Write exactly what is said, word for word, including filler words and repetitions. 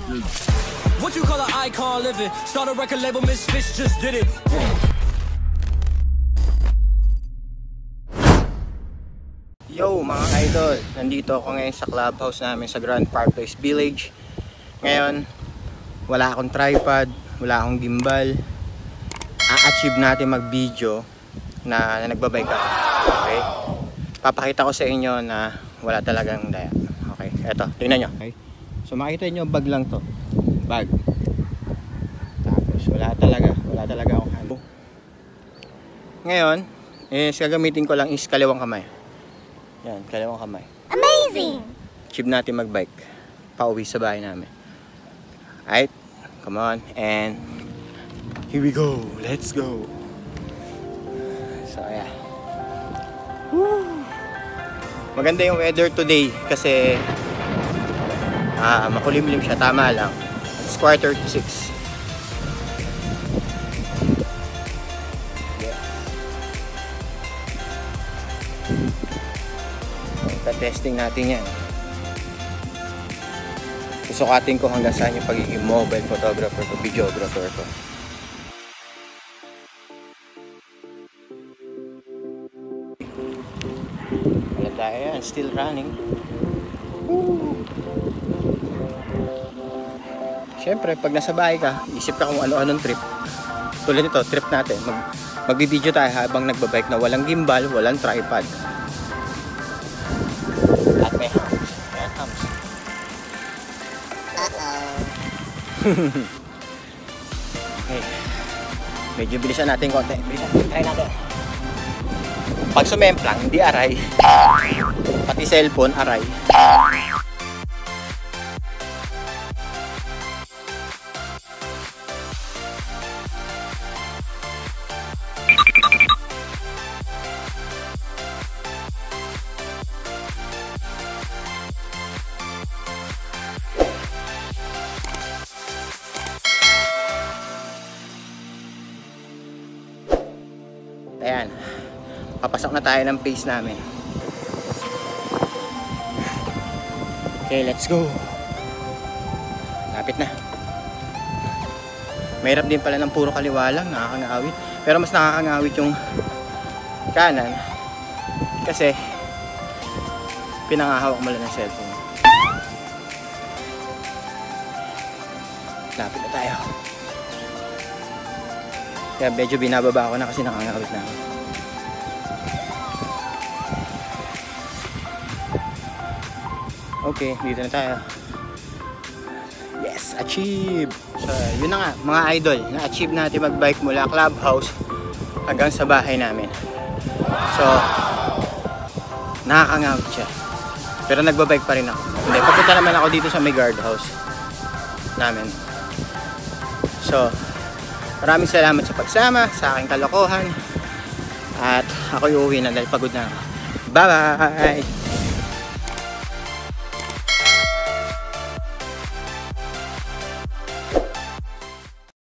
What you call an icon living? Start a record label, Misfits just did it. Yo mga idol, nandito ako ngayon sa clubhouse namin sa Grand Park Place Village. Ngayon, wala akong tripod, wala akong gimbal. A-achieve natin mag-video na, na nagbabike ako. Okay? Papakita ko sa inyo na wala talagang daya. Okay, eto, tingnan nyo. Okay? So makita nyo, bag lang to. Bag. Tapos wala talaga, wala talaga akong hand. Ngayon, is gagamitin ko lang is kaliwang kamay. Yan, kaliwang kamay. Amazing! Achieve natin mag-bike. Pauwi sa bahay namin. Alright, come on, and here we go. Let's go. So, yeah. Woo! Maganda yung weather today kasi ah, makulimlim siya. Tama lang. It's quarter to six. Testing natin yan. Susukatin ko hanggang saan yung pagiging mobile photographer ko, videographer ko. Wala tayo yan, still running. Woo! Siyempre, pag nasa bahay ka, isip ka kung ano-anong trip. Tulad nito, trip natin. Mag Magbibideo tayo habang nagbabike na walang gimbal, walang tripod. At may hams. May hams. Uh-oh. Okay. Medyo bilisan natin konti. Bilisan natin. Try natin. Pag sumemplang, hindi aray. Pati cellphone, aray. Ayan, papasok na tayo ng pace namin. Okay, let's go. Lapit na. Mahirap din pala ng puro kaliwa lang, nakakangawit. Pero mas nakakangawit yung kanan kasi pinangahawak mo lang ng cellphone. Lapit na tayo. Kaya medyo binababa ako na kasi nakangawit na ako. Okay, dito na tayo. Yes, achieve! So, yun na nga, mga idol. Na-achieve natin mag-bike mula clubhouse hanggang sa bahay namin. So, nakakangawit siya. Pero nagbabike pa rin ako. Hindi, papunta naman ako dito sa may guardhouse namin. So, maraming salamat sa pagsama sa aking kalokohan. At ako'y uuwi na dahil pagod na ako. Bye-bye!